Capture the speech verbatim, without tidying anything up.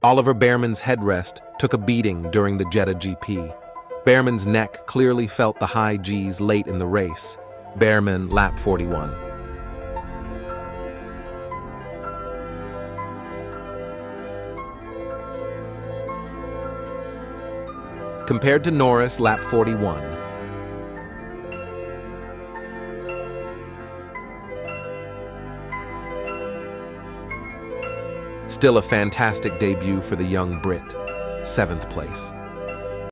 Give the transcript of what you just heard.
Oliver Bearman's headrest took a beating during the Jeddah G P. Bearman's neck clearly felt the high G's late in the race. Bearman, lap forty-one. Compared to Norris, lap forty-one. Still a fantastic debut for the young Brit, seventh place.